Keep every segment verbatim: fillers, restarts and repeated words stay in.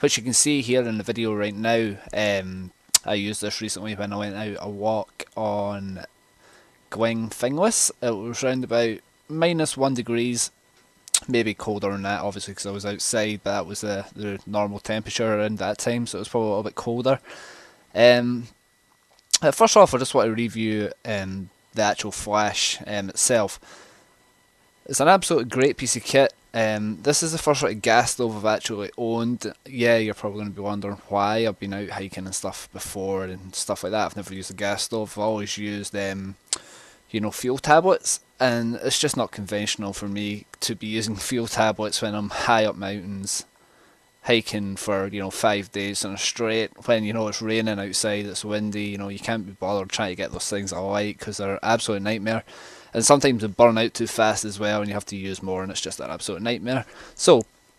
which you can see here in the video right now. Um, I used this recently when I went out a walk on Gwing Finglas. It was around about minus one degrees, maybe colder than that obviously because I was outside, but that was the, the normal temperature around that time, so it was probably a little bit colder. Um, first off, I just want to review um, the actual Flash um, itself. It's an absolutely great piece of kit. Um, this is the first sort of gas stove I've actually owned. Yeah, you're probably going to be wondering why. I've been out hiking and stuff before and stuff like that. I've never used a gas stove. I've always used, um, you know, fuel tablets, and it's just not conventional for me to be using fuel tablets when I'm high up mountains, hiking for, you know, five days in a straight, when, you know, it's raining outside, it's windy, you know, you can't be bothered trying to get those things alight because they're an absolute nightmare. And sometimes they burn out too fast as well, and you have to use more, and it's just an absolute nightmare. So,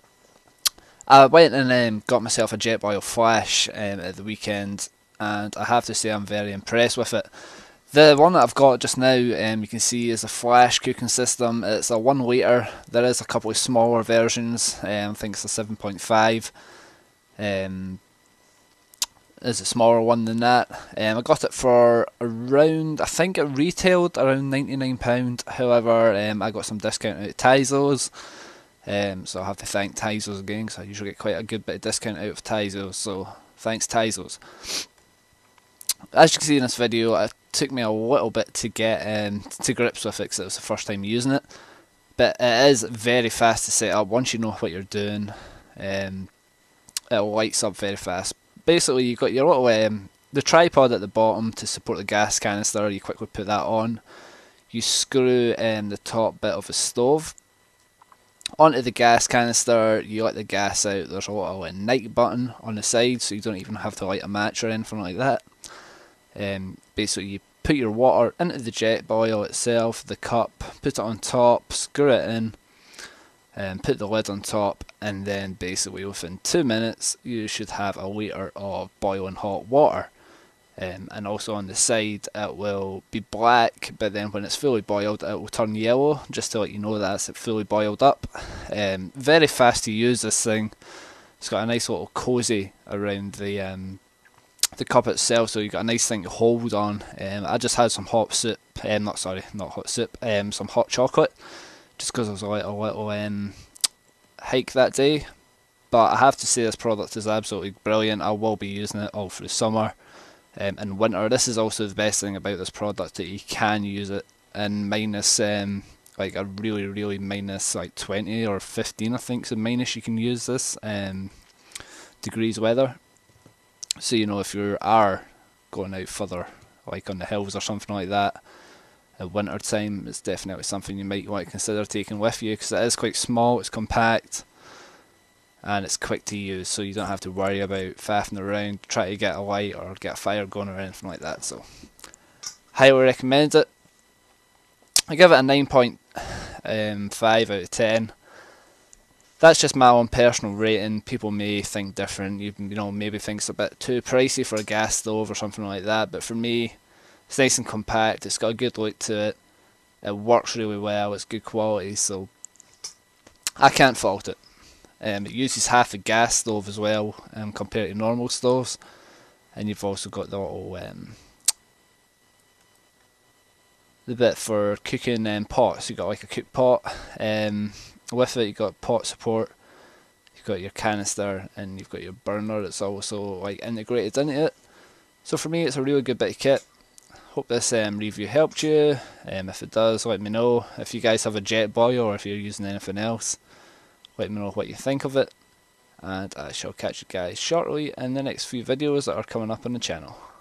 I went and um, got myself a Jetboil Flash um, at the weekend, and I have to say I'm very impressed with it. The one that I've got just now, um, you can see, is a Flash cooking system. It's a one litre. There is a couple of smaller versions. Um, I think it's a seven point five. Um, is a smaller one than that. Um, I got it for around, I think it retailed around ninety-nine pounds. However, um, I got some discount out of Tizos. Um, so I have to thank Tizos again, because I usually get quite a good bit of discount out of Tizos. So thanks Tizos. As you can see in this video, it took me a little bit to get um, to grips with it because it was the first time using it. But it is very fast to set up. Once you know what you're doing, um, it lights up very fast. Basically, you've got your little um, the tripod at the bottom to support the gas canister. You quickly put that on. You screw um, the top bit of the stove onto the gas canister. You let the gas out. There's a little ignite button on the side, so you don't even have to light a match or anything like that. Um, basically, you put your water into the Jetboil itself, the cup, put it on top, screw it in, and put the lid on top, and then basically within two minutes you should have a litre of boiling hot water. Um, and also on the side it will be black, but then when it's fully boiled it will turn yellow, just to let you know that it's fully boiled up. Um, very fast to use, this thing. It's got a nice little cosy around the um, the cup itself, so you got a nice thing to hold on. Um, I just had some hot soup, um, not sorry, not hot soup, um, some hot chocolate, just because I was a little, little um, hike that day. But I have to say this product is absolutely brilliant. I will be using it all through summer um, and winter. This is also the best thing about this product, that you can use it in minus, um, like a really, really minus like twenty or fifteen, I think, so minus you can use this um, degrees weather. So, you know, if you are going out further, like on the hills or something like that, at winter time, it's definitely something you might want to consider taking with you, because it is quite small, it's compact, and it's quick to use, so you don't have to worry about faffing around, try to get a light or get a fire going or anything like that. So, highly recommend it. I give it a nine point five out of ten. That's just my own personal rating. People may think different. You, you know, maybe think it's a bit too pricey for a gas stove or something like that. But for me, it's nice and compact. It's got a good look to it. It works really well. It's good quality, so I can't fault it. Um, it uses half a gas stove as well, um, compared to normal stoves. And you've also got the little um, the bit for cooking um, pots. You've got like a cook pot. Um, With it, you've got pot support, you've got your canister, and you've got your burner that's also like integrated into it. So for me, it's a really good bit of kit. Hope this um, review helped you. Um, if it does, let me know. If you guys have a Jetboil or if you're using anything else, let me know what you think of it. And I shall catch you guys shortly in the next few videos that are coming up on the channel.